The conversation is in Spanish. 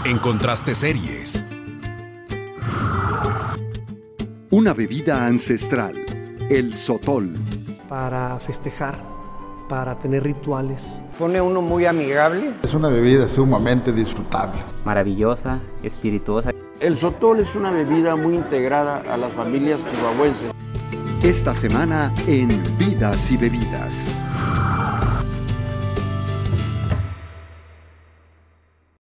Encontraste series. Una bebida ancestral, el sotol. Para festejar, para tener rituales. Pone uno muy amigable. Es una bebida sumamente disfrutable. Maravillosa, espirituosa. El sotol es una bebida muy integrada a las familias chihuahuenses. Esta semana en Vidas y Bebidas.